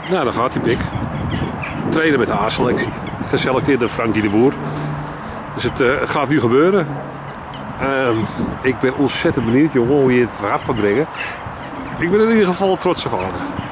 Nou, dan gaat die pik. Trainen met de A-selectie. Geselecteerd door Frankie de Boer. Dus het gaat nu gebeuren. Ik ben ontzettend benieuwd, jongen, hoe je het eraf gaat brengen. Ik ben in ieder geval trots op vader.